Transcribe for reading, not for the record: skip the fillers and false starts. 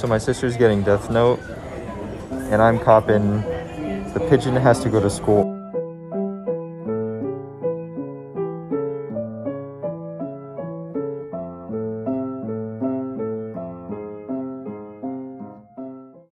So my sister's getting Death Note, and I'm copping The Pigeon Has to Go to School.